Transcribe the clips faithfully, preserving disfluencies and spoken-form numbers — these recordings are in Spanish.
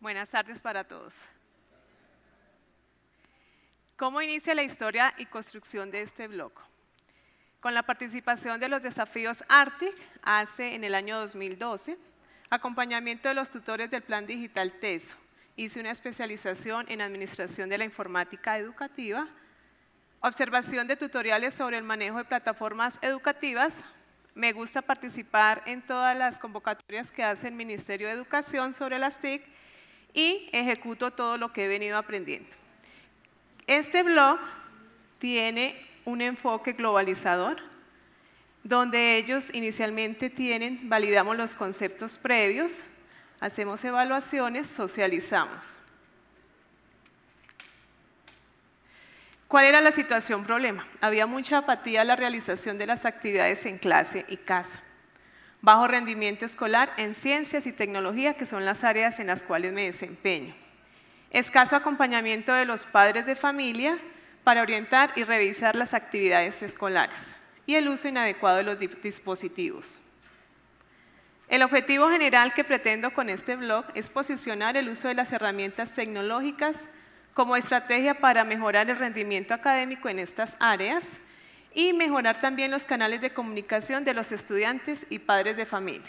Buenas tardes para todos. ¿Cómo inicia la historia y construcción de este blog? Con la participación de los desafíos Arctic, hace en el año dos mil doce, acompañamiento de los tutores del Plan Digital TESO, hice una especialización en Administración de la Informática Educativa, observación de tutoriales sobre el manejo de plataformas educativas. Me gusta participar en todas las convocatorias que hace el Ministerio de Educación sobre las T I C y ejecuto todo lo que he venido aprendiendo. Este blog tiene un enfoque globalizador, donde ellos inicialmente tienen, validamos los conceptos previos, hacemos evaluaciones, socializamos. ¿Cuál era la situación problema? Había mucha apatía a la realización de las actividades en clase y casa. Bajo rendimiento escolar en ciencias y tecnología, que son las áreas en las cuales me desempeño. Escaso acompañamiento de los padres de familia para orientar y revisar las actividades escolares. Y el uso inadecuado de los dispositivos. El objetivo general que pretendo con este blog es posicionar el uso de las herramientas tecnológicas como estrategia para mejorar el rendimiento académico en estas áreas y mejorar también los canales de comunicación de los estudiantes y padres de familia.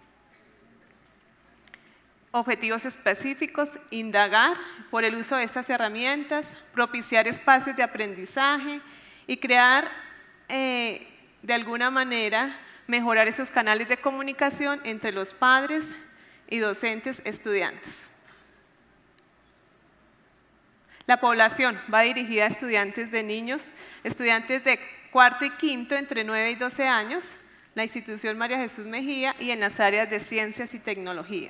Objetivos específicos: indagar por el uso de estas herramientas, propiciar espacios de aprendizaje y crear, eh, de alguna manera, mejorar esos canales de comunicación entre los padres y docentes estudiantes. La población va dirigida a estudiantes de niños, estudiantes de cuarto y quinto entre nueve y doce años, la institución María Jesús Mejía y en las áreas de ciencias y tecnología.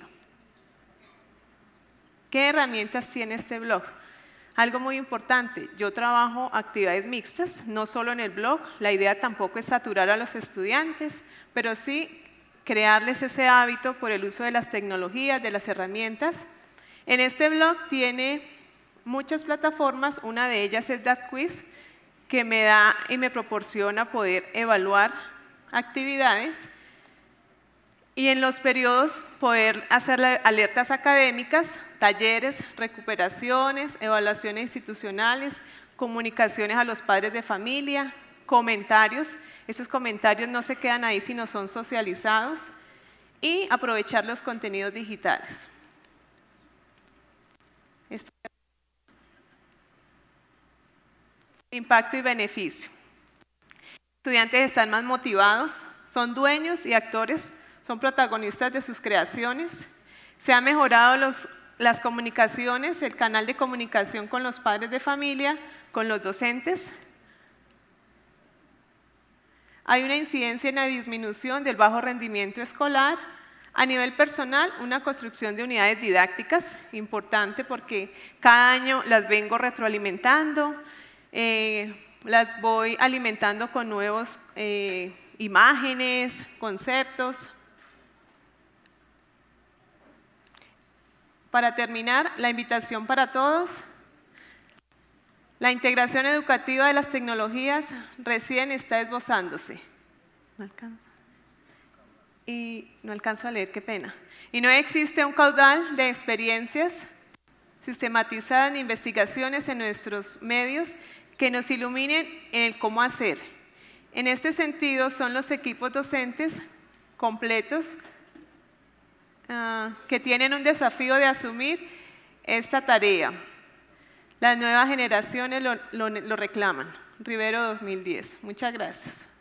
¿Qué herramientas tiene este blog? Algo muy importante, yo trabajo actividades mixtas, no solo en el blog, la idea tampoco es saturar a los estudiantes, pero sí crearles ese hábito por el uso de las tecnologías, de las herramientas. En este blog tiene muchas plataformas, una de ellas es DatQuiz, que me da y me proporciona poder evaluar actividades y en los periodos poder hacer alertas académicas, talleres, recuperaciones, evaluaciones institucionales, comunicaciones a los padres de familia, comentarios. Esos comentarios no se quedan ahí, sino son socializados y aprovechar los contenidos digitales. Este impacto y beneficio. Estudiantes están más motivados, son dueños y actores, son protagonistas de sus creaciones. Se han mejorado los, las comunicaciones, el canal de comunicación con los padres de familia, con los docentes. Hay una incidencia en la disminución del bajo rendimiento escolar. A nivel personal, una construcción de unidades didácticas, importante porque cada año las vengo retroalimentando, eh, las voy alimentando con nuevos eh, imágenes, conceptos. Para terminar, la invitación para todos. La integración educativa de las tecnologías recién está esbozándose. No alcanzo. Y no alcanzo a leer, qué pena. Y no existe un caudal de experiencias sistematizadas ni investigaciones en nuestros medios que nos iluminen en el cómo hacer. En este sentido, son los equipos docentes completos uh, que tienen un desafío de asumir esta tarea. Las nuevas generaciones lo, lo, lo reclaman. Rivero dos mil diez. Muchas gracias.